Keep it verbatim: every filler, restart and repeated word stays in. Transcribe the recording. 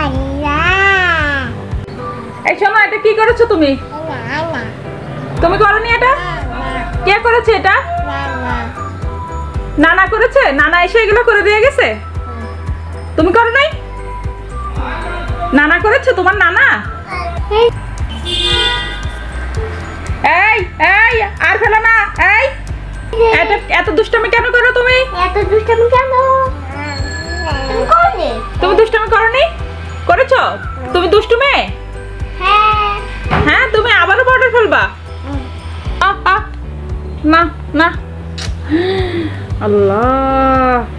এই শোনো, এটা কি করেছো তুমি? তুমি করনি এটা? কে করেছে এটা? নানা করেছে। নানা এসে এগুলো করে দিয়ে গেছে। তুমি করো নাই? নানা করেছে, তোমার নানা। এই এই আর ফেলো না। এই এত এত দুষ্টামি কেন করো তুমি? এত দুষ্টামি কেন? তুমি করনি? তুমি দুষ্টামি করনি? করেছো? তুমি দুষ্টু মেয়ে? হ্যাঁ। হ্যাঁ, তুমি আবারও বর্ডার ফেলবা? আহ আহ না না, আল্লাহ।